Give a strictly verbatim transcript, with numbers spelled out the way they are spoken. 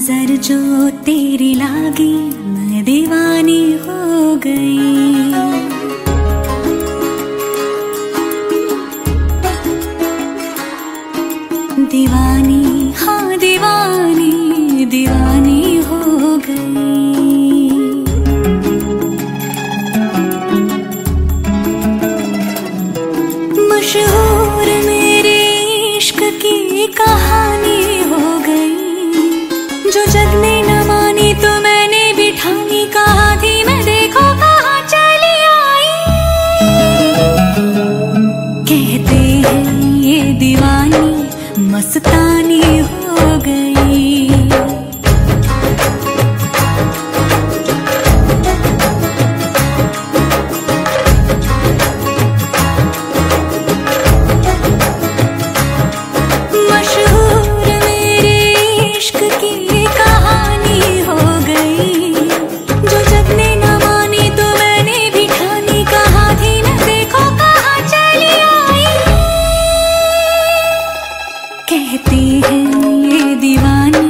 नजर जो तेरी लागी मैं दीवानी हो गई। दीवानी हाँ दीवानी दीवानी हो गई। मशहूर मेरे इश्क की कहानी हो गई। जो जग ने न मानी तो मैंने भी ठानी, कहा थी मैं देखो कहाँ चली आई। कहते हैं ये दीवानी मस्तानी हो गई। मशहूर मेरे इश्क की कहानी हो गई। जो जग ने न मानी तो मैंने भी ठानी, कहा थी मैं देखो कहाँ चली आई। कहती है ये दीवानी